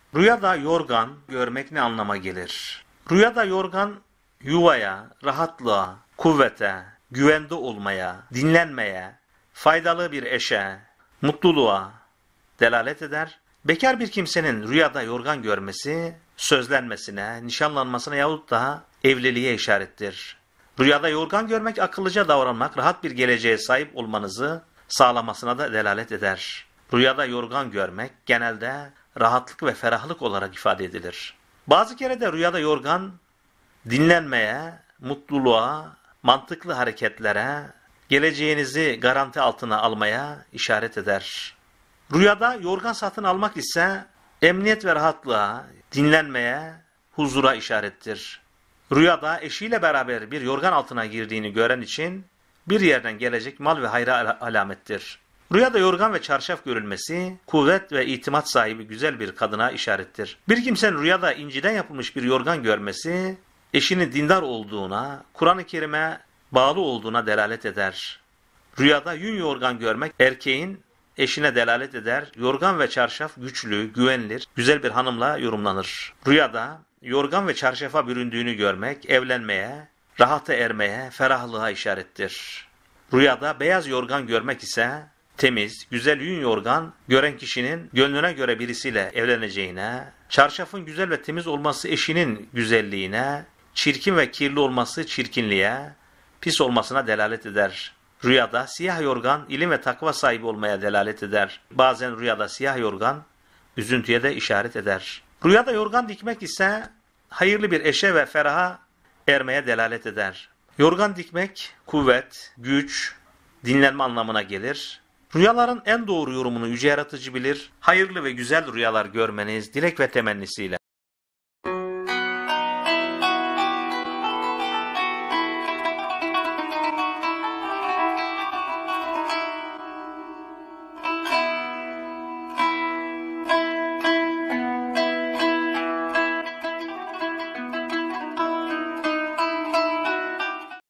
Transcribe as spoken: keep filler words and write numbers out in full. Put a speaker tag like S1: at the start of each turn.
S1: Rüyada yorgan görmek ne anlama gelir? Rüyada yorgan yuvaya, rahatlığa, kuvvete, güvende olmaya, dinlenmeye, faydalı bir eşe, mutluluğa delalet eder. Bekar bir kimsenin rüyada yorgan görmesi, sözlenmesine, nişanlanmasına yahut da evliliğe işarettir. Rüyada yorgan görmek, akıllıca davranmak, rahat bir geleceğe sahip olmanızı sağlamasına da delalet eder. Rüyada yorgan görmek genelde rahatlık ve ferahlık olarak ifade edilir. Bazı kere de rüyada yorgan dinlenmeye, mutluluğa, mantıklı hareketlere, geleceğinizi garanti altına almaya işaret eder. Rüyada yorgan satın almak ise emniyet ve rahatlığa, dinlenmeye, huzura işarettir. Rüyada eşiyle beraber bir yorgan altına girdiğini gören için bir yerden gelecek mal ve hayra alamettir. Rüyada yorgan ve çarşaf görülmesi, kuvvet ve itimat sahibi güzel bir kadına işarettir. Bir kimsenin rüyada inciden yapılmış bir yorgan görmesi, eşinin dindar olduğuna, Kur'an-ı Kerim'e bağlı olduğuna delalet eder. Rüyada yün yorgan görmek, erkeğin eşine delalet eder. Yorgan ve çarşaf güçlü, güvenilir, güzel bir hanımla yorumlanır. Rüyada yorgan ve çarşafa büründüğünü görmek, evlenmeye, rahata ermeye, ferahlığa işarettir. Rüyada beyaz yorgan görmek ise, temiz, güzel yün yorgan gören kişinin gönlüne göre birisiyle evleneceğine, çarşafın güzel ve temiz olması eşinin güzelliğine, çirkin ve kirli olması çirkinliğe, pis olmasına delalet eder. Rüyada siyah yorgan ilim ve takva sahibi olmaya delalet eder. Bazen rüyada siyah yorgan üzüntüye de işaret eder. Rüyada yorgan dikmek ise hayırlı bir eşe ve feraha ermeye delalet eder. Yorgan dikmek kuvvet, güç, dinlenme anlamına gelir. Rüyaların en doğru yorumunu Yüce Yaratıcı bilir. Hayırlı ve güzel rüyalar görmeniz dilek ve temennisiyle.